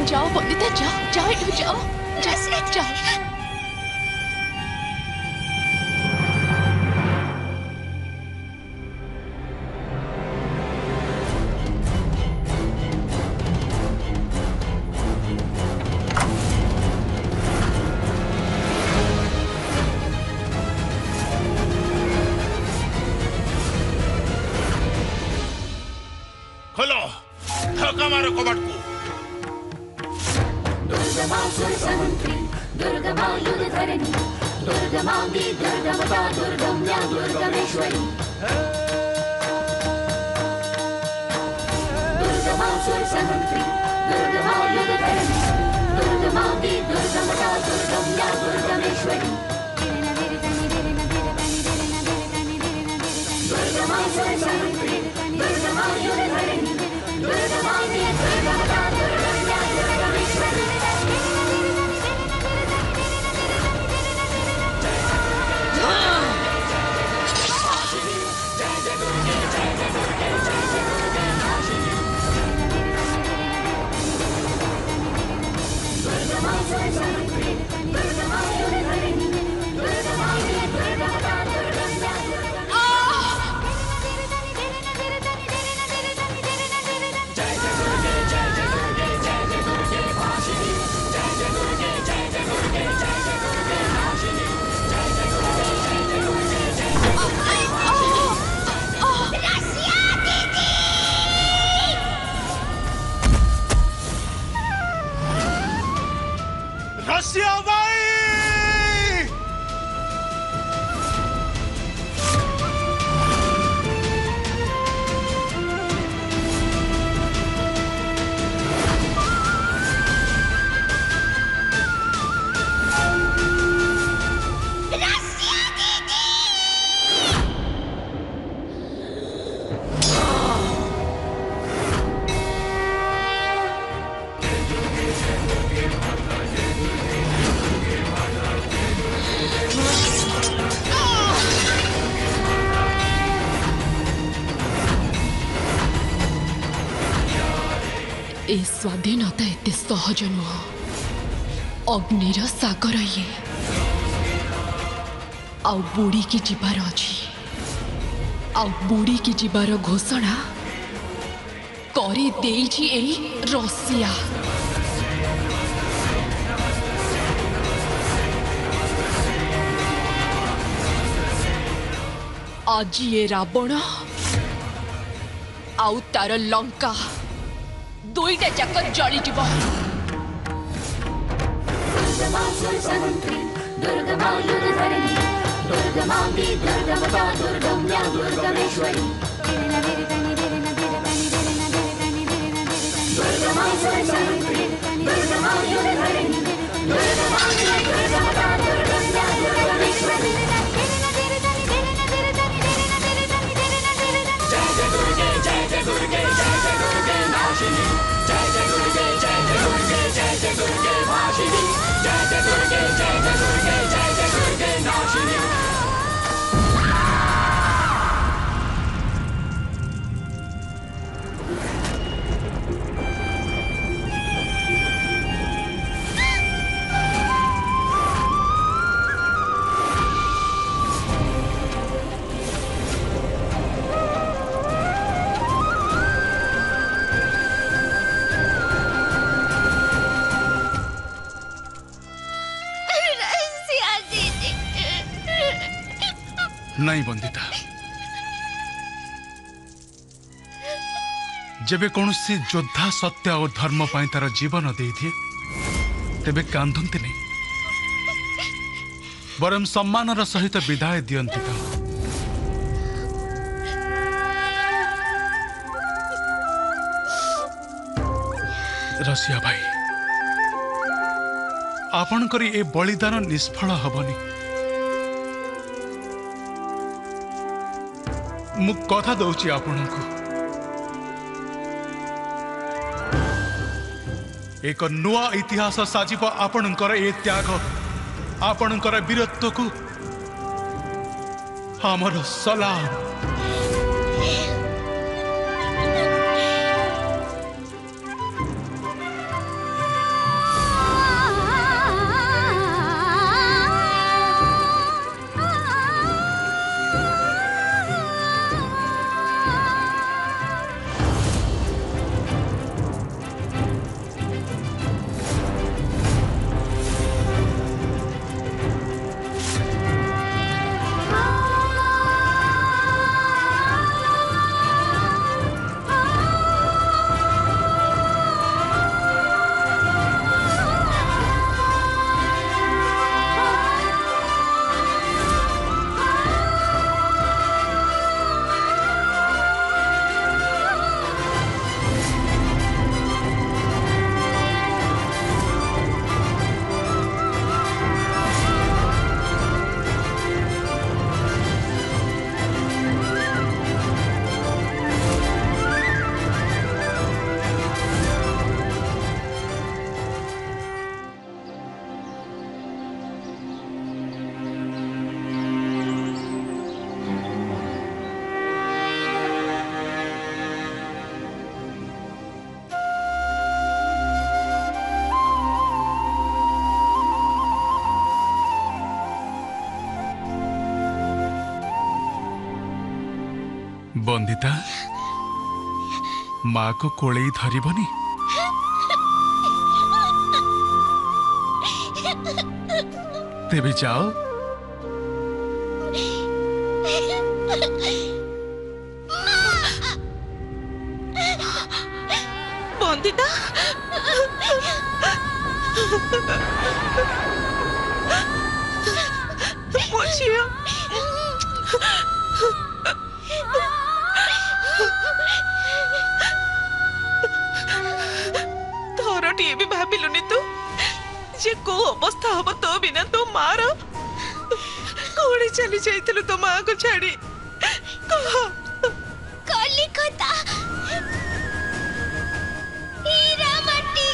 जाओ बंदिता जाओ जाओ एठू जाओ जाओ जाओ। खोलो धक्का मारो कबाट को। दुर्गा सुरसमंत्री दुर्गा युद्ध धरणी दुर्गा मामी दुर्गा माता दुर्गम्या दुर्गमेश्वरी दुर्गा सुरसमंत्री दुर्गा युद्ध धरणी दुर्गा मामी दुर्गा माता दुर्गम्या दुर्गमेश्वरी दुर्गा सुरसमंत्री दुर्गा युद्ध धरणी दुर्गा मामी दुर्गा माता दुर्गम्या दुर्गमेश्वरी रसिया भाई ए स्वाधीनता एते सहज नुह अग्निर सागर ये आउ बुड़ी की जीवार अच्छी आउ बुड़ी की जीवार घोषणा करी देइछि एई रसिया। आज ये रावण आउ तार लंका दुईटा जाक जली जीव। दुर्गा सुरसमंत्री दुर्गा युद्ध धरणी दुर्गा मामी दुर्गा माता दुर्गम्या दुर्गमेश्वरी दुर्गा सुरसमंत्री दुर्गा युद्ध धरणी दुर्गा मामी दुर्गा माता दुर्गम्या दुर्गमेश्वरी जय जय दुर्गे जय जय दुर्गे जय जय दुर्गे नाशिनी जय जय दुर्गे जय जय दुर्गे जय जय दुर्गे भाषिनी जय जय दुर्गे जय जय दुर्गे जय जय दुर्गे नाशिनी। नहीं बंदिता जेबे कौन सी योद्धा सत्य और धर्म पाई तार जीवन दे दिए तेबे कांधंती नहीं बरम सम्मान सहित विदाय दियंती था। रसिया भाई आपण करी ए बलिदान निष्फल हबनी। मु कथा दौची आपनकु एक नुआ इतिहास साजिब आपणकर ए त्याग आपणकर वीरत्व को हमर सलाम। बंदिता माँ को कोले धरबनी तेबे जाओ। बंदिता मो झियो थरटी भी भाविलुनी तू जे को अवस्था हम तो बिना तो मार कोड़ी चली जाइथिलु तो माँ को छाड़ी कलिकता हीरा माटी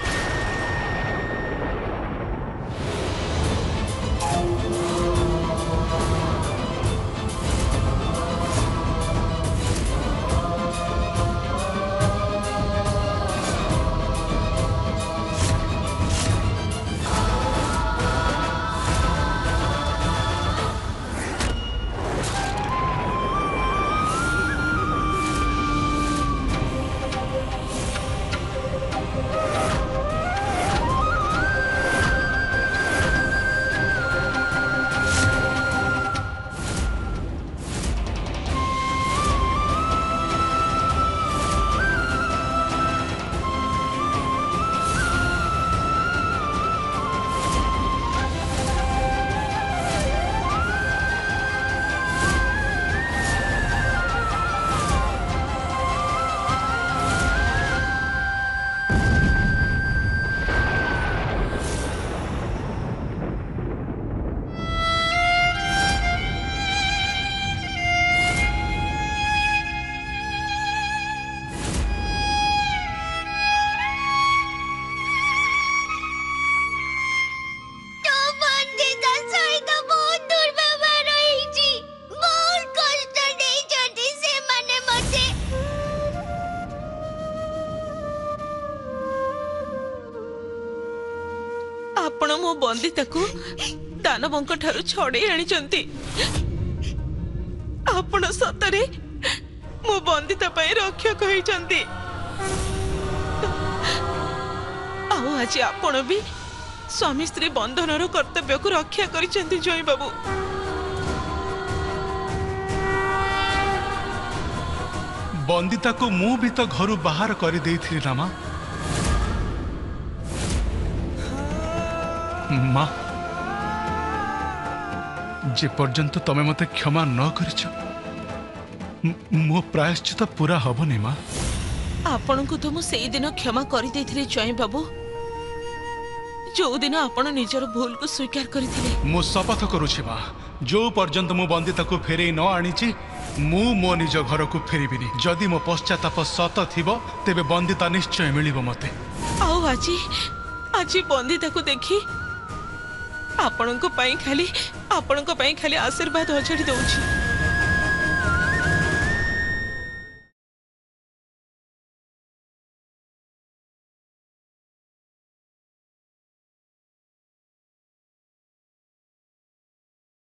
आपण मो बंदिता को दानवंक ठारू छड़े आनिचंती आपण सतरे मो बंदिता पई रक्षक होइचंती आओ आज आपण भी स्वामी स्त्री बंधनर कर्तव्य को रक्षा करिचंती जय बाबू। बंदिता को मु भी तो घर बाहर कर देइथिली ना माँ। माँ जे पर्यंत तमे मते क्षमा न करिछ मो प्रायश्चित पूरा हबनी माँ। आपण को तो मु सेई दिन क्षमा करि देथिले जय बाबू जो दिन आपण निजर भूल को स्वीकार करथिले। मु शपथ करूछि माँ जो पर्यंत मु बंदिता को फेरे न आनिछि मु मो निज घर को फेरिबिनी। जदि मो पश्चाताप सत थिबो तेबे बंदिता निश्चय मिलिबो मते। आओ आजी आजी बंदिता को देखी आपण को पाई खाली आशीर्वाद अछड़ी दउछि।